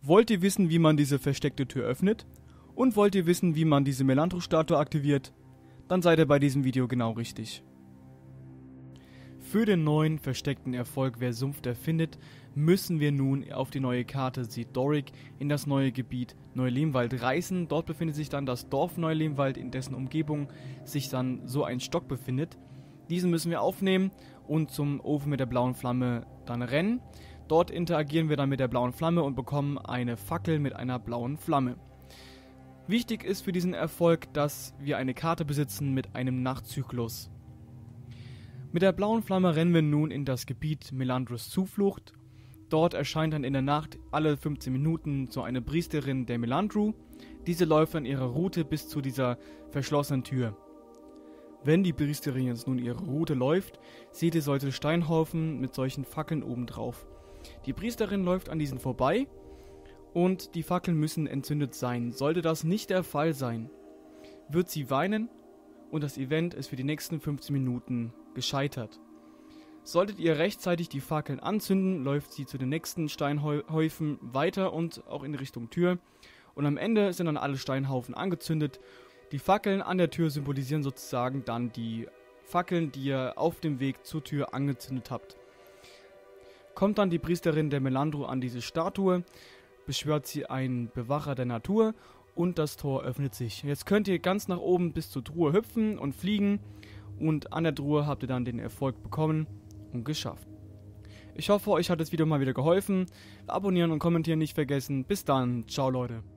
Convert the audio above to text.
Wollt ihr wissen, wie man diese versteckte Tür öffnet? Und wollt ihr wissen, wie man diese Melandro-Statue aktiviert? Dann seid ihr bei diesem Video genau richtig. Für den neuen versteckten Erfolg Wer Sumpft erfindet, müssen wir nun auf die neue Karte Sidoric in das neue Gebiet Neulehmwald reisen. Dort befindet sich dann das Dorf Neulehmwald, in dessen Umgebung sich dann so ein Stock befindet. Diesen müssen wir aufnehmen und zum Ofen mit der blauen Flamme dann rennen. Dort interagieren wir dann mit der blauen Flamme und bekommen eine Fackel mit einer blauen Flamme. Wichtig ist für diesen Erfolg, dass wir eine Karte besitzen mit einem Nachtzyklus. Mit der blauen Flamme rennen wir nun in das Gebiet Melandros Zuflucht. Dort erscheint dann in der Nacht alle 15 Minuten so eine Priesterin der Melandru. Diese läuft an ihrer Route bis zu dieser verschlossenen Tür. Wenn die Priesterin jetzt nun ihre Route läuft, seht ihr solche Steinhaufen mit solchen Fackeln obendrauf. Die Priesterin läuft an diesen vorbei und die Fackeln müssen entzündet sein. Sollte das nicht der Fall sein, wird sie weinen und das Event ist für die nächsten 15 Minuten gescheitert. Solltet ihr rechtzeitig die Fackeln anzünden, läuft sie zu den nächsten Steinhäufen weiter und auch in Richtung Tür. Und am Ende sind dann alle Steinhaufen angezündet. Die Fackeln an der Tür symbolisieren sozusagen dann die Fackeln, die ihr auf dem Weg zur Tür angezündet habt. Kommt dann die Priesterin der Melandro an diese Statue, beschwört sie einen Bewacher der Natur und das Tor öffnet sich. Jetzt könnt ihr ganz nach oben bis zur Truhe hüpfen und fliegen und an der Truhe habt ihr dann den Erfolg bekommen und geschafft. Ich hoffe, euch hat das Video mal wieder geholfen. Abonnieren und kommentieren nicht vergessen. Bis dann. Ciao, Leute.